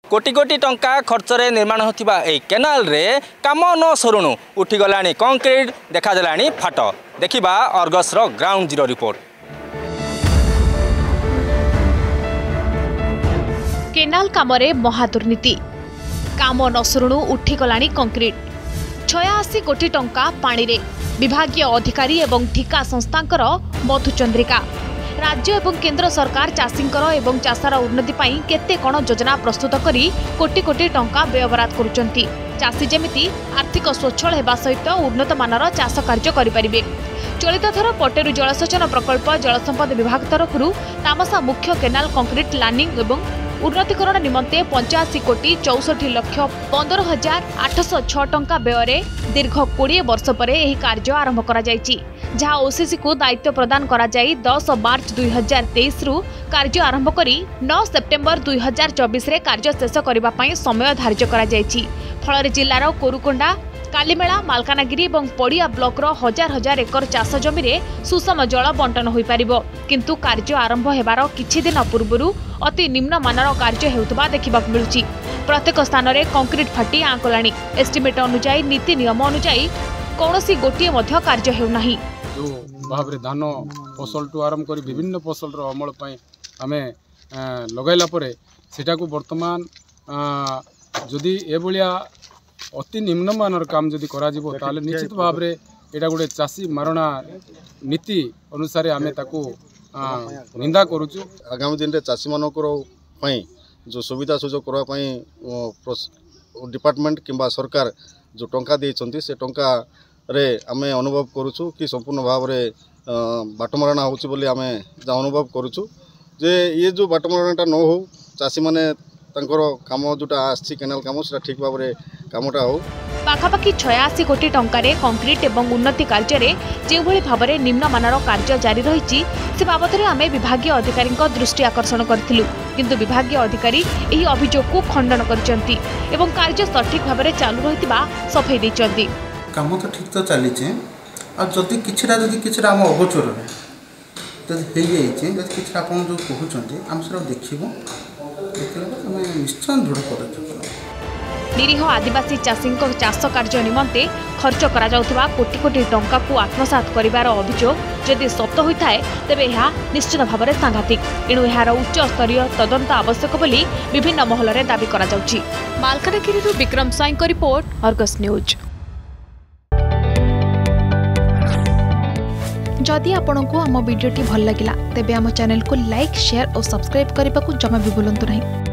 कोटी कोटी टंका खर्चरे निर्माण होतिबा ए केनाल रे काम न सरुणु उठिगलाणी कंक्रीट देखादेलाणी फाट देखिबा अर्गस रो ग्राउंड जीरो रिपोर्ट। केनाल कामरे महादुर्नीति काम न सरुणु उठिगलाणी कंक्रीट 86 कोटी टंका पानी रे विभागीय अधिकारी एवं ठिका संस्थांकर मधुचंद्रिका राज्य एवं केंद्र सरकार चाषींकर एवं चाषार उन्नति पाई केते कोन योजना प्रस्तुत करी कोटी कोटी टंका व्ययबराद करुचंती। चाषी जेमिति आर्थिक स्वच्छल हेबा सहित उन्नत मानर चाष कार्य करि परिबे। चलित थर पटेरु जलसेचन प्रकल्प जलसंपद विभाग तरफरु तामसा मुख्य केनाल कंक्रीट लानिंग एवं उन्नतीकरण निमंते 85 कोटी 64 लक्ष 15,806 टंका व्यୟରେ दीर्घ 20 वर्ष पर यह कार्य आरंभ करा जायछि, जहां ओसीसी को दायित्व प्रदान करा जाई 10 मार्च 2023 रु कार्य आरंभ करी 9 सेप्टेम्बर 2024 रे कार्य शेष करबा पई समय धार्य करा जायछि। फଳରେ जिल्लार कोरुकोंडा कालीमेला मालकानगिरी और पड़िया ब्लॉक रो हजार हजार एकर चाष जमी रे सुषम जल बंटन होई परिबो, किंतु कार्य आरंभ हेबार किछि दिन पूर्वरु अति निम्न मानर कार्य हेउतबा देखिबा मिलुछि। प्रत्येक स्थान रे कंक्रीट फाटी आंकलाणी एस्टिमेट अनुसार नीति नियम अनुसार कोनोसी गोटिए मध्य कार्य हेउ नाही। जो भाव रे धान फसल टू आरंभ करी विभिन्न फसल रो अमल पई आमे लगाइला परे सेटा को वर्तमान जदि ए भलिया अति निम्न मानर काम जदि करा जिवो ताले निश्चित भाव रे एटा गोटे चाषी मारणा नीति अनुसार आमे ताको निंदा करूछु। आगामी दिन रे चाषी मानकर पई जो सुविधा सुजोग करबा पई डिपार्टमेंट किंबा सरकार जो टंका देइछंती से टंका रे आमे अनुभव करूछु कि संपूर्ण भाव रे बाटमरणा होछि बोली आमे जा अनुभव करूछु जे ये जो बाटमरणाटा न हो चाषी माने तांकर काम जोटा आछि केनाल काम सेटा ठीक भाव रे कामटा हो। पाखापाखि 86 कोटी टंका रे कंक्रीट एवं उन्नति कार्य रे जेभଳି भाबरे निम्न मानर कार्य जारी रहिछि से बाबत रे आमे विभागीय अधिकारी दृष्टि आकर्षण करथिलु, किंतु विभागीय अधिकारी एही अभियोग को खंडन करचंती एवं कार्य सठिक भाबरे चालू रहितिबा सफेई दैचंती। काम तो ठीक तो चली आ जदि किछरा हम अगोचर जदि हो जाइए जदि किसी आप जो कहते आम सर देखू देखा निश्चय दृढ़ पदक्षेप। निरीह आदिवासी चाषी चाष कार्य निमंते खर्च करा जाउथबा कोटी कोटी टंका को आत्मसात करिवार अभियोग जदि सत्य होता है तेबे यह निश्चित भाव में सांघातिक। एणु यार उच्च स्तरीय तदंत आवश्यक बोली विभिन्न महल में दाबी करा जाउछि। मालकानगिरी विक्रम साई को रिपोर्ट, अर्गस न्यूज। जदि आपंक आम भिडी भल लगा तेब आम चैनल को लाइक शेयर और सब्सक्राइब करने को जमा भी भूलु नहीं।